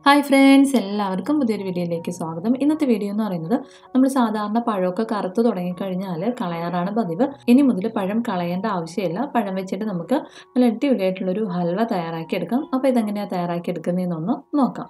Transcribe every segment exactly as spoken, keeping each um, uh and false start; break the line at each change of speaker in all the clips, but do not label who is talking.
Hi friends, എല്ലാവർക്കും പുതിയൊരു വീഡിയോയിലേക്ക് സ്വാഗതം. ഇന്നത്തെ വീഡിയോ എന്ന് പറയുന്നത് നമ്മൾ സാധാരണ പഴമൊക്കെ കറുത്ത് തുടങ്ങിക്കഴിഞ്ഞാൽ കളയാറാണ് പതിവ്. ഇനി മുതൽ പഴം കളയേണ്ട ആവശ്യമില്ല. പഴം വെച്ചിട്ട് നമുക്ക് നല്ല അടിപൊളിയായിട്ടുള്ളൊരു ഹൽവ തയ്യാറാക്കി എടുക്കാം. അപ്പോൾ ഇതെങ്ങനെയാണ് തയ്യാറാക്കി എടുക്കുന്നതെന്നൊന്ന് നോക്കാം.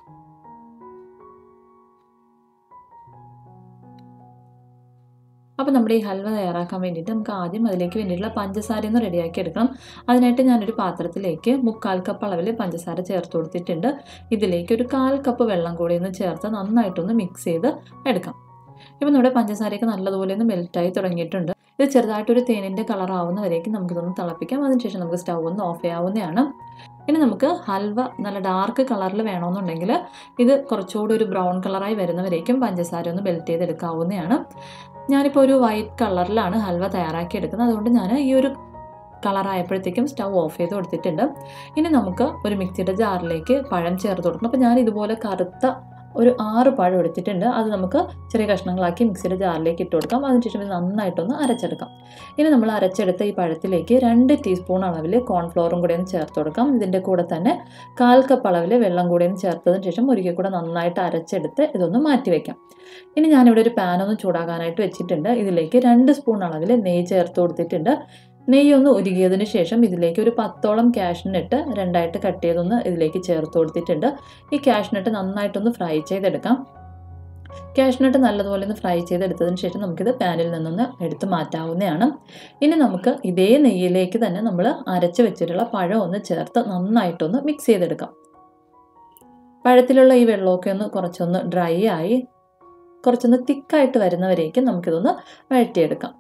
അപ്പോൾ നമ്മുടെ ഈ ഹൽവ തയ്യാറാക്കാൻ വേണ്ടിയിട്ട് നമുക്ക് ആദ്യം അതിലേക്ക് വേണ്ടിയിട്ടുള്ള പഞ്ചസാര ഒന്ന് റെഡിയാക്കി എടുക്കണം. അതിനായിട്ട് ഞാനൊരു പാത്രത്തിലേക്ക് മുക്കാൽ കപ്പ് അളവിൽ പഞ്ചസാര ചേർത്ത് കൊടുത്തിട്ടുണ്ട്. ഇതിലേക്ക് ഒരു കാൽ കപ്പ് വെള്ളം കൂടി ഒന്ന് ചേർത്ത് നന്നായിട്ടൊന്ന് മിക്സ് ചെയ്ത് എടുക്കാം. ഇപ്പോൾ നമ്മുടെ പഞ്ചസാരയൊക്കെ നല്ലതുപോലെ ഒന്ന് മെൽറ്റായി തുടങ്ങിയിട്ടുണ്ട്. ഇത് ചെറുതായിട്ടൊരു തേനിൻ്റെ കളർ ആവുന്നവരേക്കും നമുക്കിതൊന്ന് തിളപ്പിക്കാം. അതിനുശേഷം നമുക്ക് സ്റ്റൗ ഒന്ന് ഓഫ് ചെയ്യാവുന്നതാണ്. ഇനി നമുക്ക് ഹൽവ നല്ല ഡാർക്ക് കളറിൽ വേണമെന്നുണ്ടെങ്കിൽ ഇത് കുറച്ചുകൂടി ഒരു ബ്രൗൺ കളറായി വരുന്നവരേക്കും പഞ്ചസാര ഒന്ന് മെൽറ്റ് ചെയ്തെടുക്കാവുന്നതാണ്. ഞാനിപ്പോൾ ഒരു വൈറ്റ് കളറിലാണ് ഹൽവ തയ്യാറാക്കി എടുക്കുന്നത്. അതുകൊണ്ട് ഞാൻ ഈ ഒരു കളറായപ്പോഴത്തേക്കും സ്റ്റൗ ഓഫ് ചെയ്ത് കൊടുത്തിട്ടുണ്ട്. ഇനി നമുക്ക് ഒരു മിക്സിയുടെ ജാറിലേക്ക് പഴം ചേർത്ത് കൊടുക്കണം. അപ്പോൾ ഞാൻ ഇതുപോലെ കറുത്ത ഒരു ആറ് പഴം എടുത്തിട്ടുണ്ട്. അത് നമുക്ക് ചെറിയ കഷ്ണങ്ങളാക്കി മിക്സിയുടെ ജാറിലേക്ക് ഇട്ട് കൊടുക്കാം. അതിനുശേഷം ഇത് നന്നായിട്ടൊന്ന് അരച്ചെടുക്കാം. ഇനി നമ്മൾ അരച്ചെടുത്ത ഈ പഴത്തിലേക്ക് രണ്ട് ടീസ്പൂൺ അളവിൽ കോൺഫ്ലോറും കൂടി ഒന്ന് ചേർത്ത് കൊടുക്കാം. ഇതിൻ്റെ കൂടെ തന്നെ കാൽ കപ്പ് അളവിൽ വെള്ളം കൂടി ഒന്ന് ചേർത്തതിന് ശേഷം ഒരിക്കൽ കൂടെ നന്നായിട്ട് അരച്ചെടുത്ത് ഇതൊന്ന് മാറ്റി വയ്ക്കാം. ഇനി ഞാനിവിടെ ഒരു പാനൊന്ന് ചൂടാകാനായിട്ട് വെച്ചിട്ടുണ്ട്. ഇതിലേക്ക് രണ്ട് സ്പൂൺ അളവിൽ നെയ്യ് ചേർത്ത് കൊടുത്തിട്ടുണ്ട്. നെയ്യൊന്ന് ഉരുകിയതിന് ശേഷം ഇതിലേക്ക് ഒരു പത്തോളം കാഷ്നട്ട് രണ്ടായിട്ട് കട്ട് ചെയ്തൊന്ന് ഇതിലേക്ക് ചേർത്ത് കൊടുത്തിട്ടുണ്ട്. ഈ കാഷ്നട്ട് നന്നായിട്ടൊന്ന് ഫ്രൈ ചെയ്തെടുക്കാം. കാഷ്നട്ട് നല്ലതുപോലെ ഒന്ന് ഫ്രൈ ചെയ്തെടുത്തതിന് ശേഷം നമുക്കിത് പാനിൽ നിന്നൊന്ന് എടുത്ത് മാറ്റാവുന്നതാണ്. ഇനി നമുക്ക് ഇതേ നെയ്യിലേക്ക് തന്നെ നമ്മൾ അരച്ച് വെച്ചിട്ടുള്ള പഴം ഒന്ന് ചേർത്ത് നന്നായിട്ടൊന്ന് മിക്സ് ചെയ്തെടുക്കാം. പഴത്തിലുള്ള ഈ വെള്ളമൊക്കെ ഒന്ന് കുറച്ചൊന്ന് ഡ്രൈ ആയി കുറച്ചൊന്ന് തിക്കായിട്ട് വരുന്നവരേക്കും നമുക്കിതൊന്ന് വഴറ്റിയെടുക്കാം.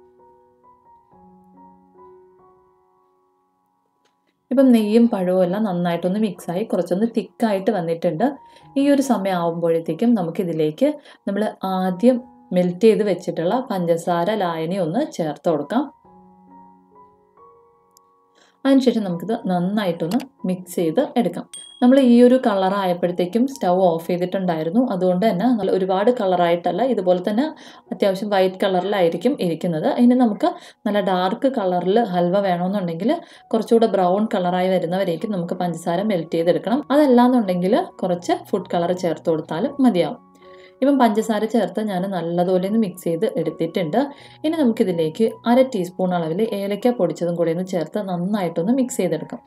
ഇപ്പം നെയ്യും പഴവും എല്ലാം നന്നായിട്ടൊന്ന് മിക്സായി കുറച്ചൊന്ന് തിക്കായിട്ട് വന്നിട്ടുണ്ട്. ഈ ഒരു സമയം ആകുമ്പോഴത്തേക്കും നമുക്കിതിലേക്ക് നമ്മൾ ആദ്യം മെൽറ്റ് ചെയ്ത് വെച്ചിട്ടുള്ള പഞ്ചസാര ലായനി ഒന്ന് ചേർത്ത് കൊടുക്കാം. അതിനുശേഷം നമുക്കിത് നന്നായിട്ടൊന്ന് മിക്സ് ചെയ്ത് എടുക്കാം. നമ്മൾ ഈ ഒരു കളറായപ്പോഴത്തേക്കും സ്റ്റൗ ഓഫ് ചെയ്തിട്ടുണ്ടായിരുന്നു. അതുകൊണ്ട് തന്നെ നല്ല ഒരുപാട് കളറായിട്ടല്ല, ഇതുപോലെ തന്നെ അത്യാവശ്യം വൈറ്റ് കളറിലായിരിക്കും ഇരിക്കുന്നത്. ഇനി നമുക്ക് നല്ല ഡാർക്ക് കളറിൽ ഹൽവ വേണമെന്നുണ്ടെങ്കിൽ കുറച്ചുകൂടെ ബ്രൗൺ കളറായി വരുന്നവരേക്കും നമുക്ക് പഞ്ചസാര മെൽറ്റ് ചെയ്തെടുക്കണം. അതല്ലാന്നുണ്ടെങ്കിൽ കുറച്ച് ഫുഡ് കളർ ചേർത്ത് കൊടുത്താലും മതിയാവും. ഇപ്പം പഞ്ചസാര ചേർത്ത് ഞാൻ നല്ലതുപോലെ ഒന്ന് മിക്സ് ചെയ്ത് എടുത്തിട്ടുണ്ട്. ഇനി നമുക്കിതിലേക്ക് അര ടീസ്പൂൺ അളവിൽ ഏലക്ക പൊടിച്ചതും കൂടി ഒന്ന് ചേർത്ത് നന്നായിട്ടൊന്ന് മിക്സ് ചെയ്തെടുക്കാം.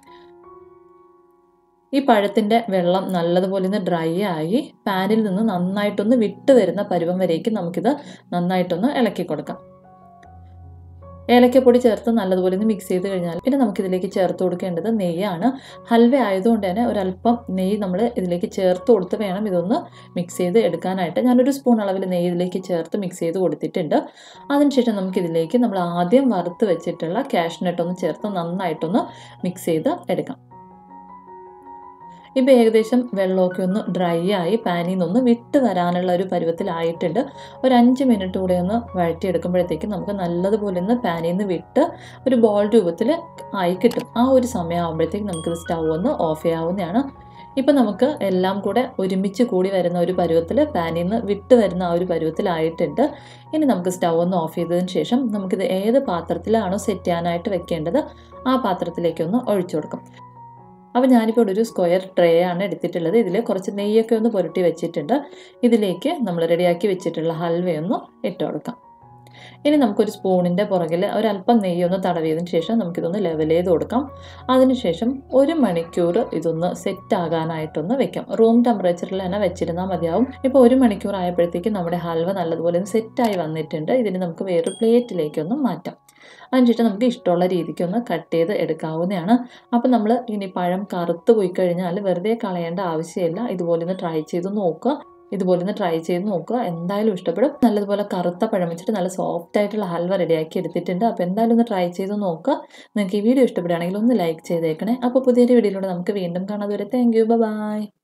ഈ പഴത്തിൻ്റെ വെള്ളം നല്ലതുപോലെ ഒന്ന് ഡ്രൈ ആയി പാനിൽ നിന്ന് നന്നായിട്ടൊന്ന് വിട്ട് വരുന്ന പരുവം വരേക്കും നമുക്കിത് നന്നായിട്ടൊന്ന് ഇളക്കി കൊടുക്കാം. ഏലക്കപ്പൊടി ചേർത്ത് നല്ലതുപോലെ ഒന്ന് മിക്സ് ചെയ്ത് കഴിഞ്ഞാൽ പിന്നെ നമുക്കിതിലേക്ക് ചേർത്ത് കൊടുക്കേണ്ടത് നെയ്യാണ്. ഹൽവ ആയതുകൊണ്ട് തന്നെ ഒരല്പം നെയ്യ് നമ്മൾ ഇതിലേക്ക് ചേർത്ത് കൊടുത്ത് വേണം ഇതൊന്ന് മിക്സ് ചെയ്ത് എടുക്കാനായിട്ട്. ഞാനൊരു സ്പൂൺ അളവിൽ നെയ്യ് ഇതിലേക്ക് ചേർത്ത് മിക്സ് ചെയ്ത് കൊടുത്തിട്ടുണ്ട്. അതിനുശേഷം നമുക്കിതിലേക്ക് നമ്മൾ ആദ്യം വറുത്ത് വെച്ചിട്ടുള്ള കാഷ്നട്ട് ഒന്ന് ചേർത്ത് നന്നായിട്ടൊന്ന് മിക്സ് ചെയ്ത് എടുക്കാം. ഇപ്പോൾ ഏകദേശം വെള്ളമൊക്കെ ഒന്ന് ഡ്രൈ ആയി പാനിൽ നിന്നൊന്ന് വിട്ട് വരാനുള്ള ഒരു പരുവത്തിലായിട്ടുണ്ട്. ഒരു അഞ്ച് മിനിറ്റ് കൂടെ ഒന്ന് വഴറ്റിയെടുക്കുമ്പോഴത്തേക്കും നമുക്ക് നല്ലതുപോലെ ഒന്ന് പാനിൽ നിന്ന് വിട്ട് ഒരു ബോൾ രൂപത്തിൽ ആയി കിട്ടും. ആ ഒരു സമയം ആകുമ്പോഴത്തേക്കും നമുക്കിത് സ്റ്റൗ ഒന്ന് ഓഫ് ചെയ്യാവുന്നതാണ്. ഇപ്പം നമുക്ക് എല്ലാം കൂടെ ഒരുമിച്ച് കൂടി വരുന്ന ഒരു പരുവത്തിൽ പാനിൽ നിന്ന് വിട്ട് വരുന്ന ആ ഒരു പരുവത്തിലായിട്ടുണ്ട്. ഇനി നമുക്ക് സ്റ്റൗ ഒന്ന് ഓഫ് ചെയ്തതിന് ശേഷം നമുക്കിത് ഏത് പാത്രത്തിലാണോ സെറ്റ് ചെയ്യാനായിട്ട് വെക്കേണ്ടത് ആ പാത്രത്തിലേക്കൊന്ന് ഒഴിച്ചു കൊടുക്കും. അപ്പോൾ ഞാനിപ്പോൾ ഇവിടെ ഒരു സ്ക്വയർ ട്രേ ആണ് എടുത്തിട്ടുള്ളത്. ഇതിൽ കുറച്ച് നെയ്യൊക്കെ ഒന്ന് പുരട്ടി വെച്ചിട്ടുണ്ട്. ഇതിലേക്ക് നമ്മൾ റെഡിയാക്കി വെച്ചിട്ടുള്ള ഹൽവയൊന്ന് ഇട്ട് കൊടുക്കാം. ഇനി നമുക്കൊരു സ്പൂണിൻ്റെ പുറകിൽ ഒരല്പം നെയ്യൊന്ന് തടവിയതിന് ശേഷം നമുക്കിതൊന്ന് ലെവൽ ചെയ്ത് കൊടുക്കാം. അതിനുശേഷം ഒരു മണിക്കൂർ ഇതൊന്ന് സെറ്റ് ആകാനായിട്ടൊന്ന് വെക്കാം. റൂം ടെമ്പറേച്ചറിൽ തന്നെ വെച്ചിരുന്നാൽ മതിയാവും. ഇപ്പോൾ ഒരു മണിക്കൂർ ആയപ്പോഴത്തേക്കും നമ്മുടെ ഹൽവ നല്ലതുപോലെ സെറ്റായി വന്നിട്ടുണ്ട്. ഇതിന് നമുക്ക് വേറൊരു പ്ലേറ്റിലേക്കൊന്ന് മാറ്റാം. അതിനുശേഷം നമുക്ക് ഇഷ്ടമുള്ള രീതിക്കൊന്ന് കട്ട് ചെയ്ത് എടുക്കാവുന്നതാണ്. അപ്പോൾ നമ്മൾ ഇനി പഴം കറുത്ത് പോയി കഴിഞ്ഞാൽ വെറുതെ കളയേണ്ട ആവശ്യമില്ല. ഇതുപോലെ ഒന്ന് ട്രൈ ചെയ്ത് നോക്കുക. ഇതുപോലെ ഒന്ന് ട്രൈ ചെയ്ത് നോക്കുക, എന്തായാലും ഇഷ്ടപ്പെടും. നല്ലതുപോലെ കറുത്ത പഴം വെച്ചിട്ട് നല്ല സോഫ്റ്റ് ആയിട്ടുള്ള ഹൽവ റെഡിയാക്കി എടുത്തിട്ടുണ്ട്. അപ്പോൾ എന്തായാലും ഒന്ന് ട്രൈ ചെയ്ത് നോക്കുക. നിങ്ങൾക്ക് ഈ വീഡിയോ ഇഷ്ടപ്പെടുകയാണെങ്കിൽ ഒന്ന് ലൈക്ക് ചെയ്തേക്കണേ. അപ്പോൾ പുതിയൊരു വീഡിയോയിലൂടെ നമുക്ക് വീണ്ടും കാണാം. അതുവരെ താങ്ക് യു, ബൈ.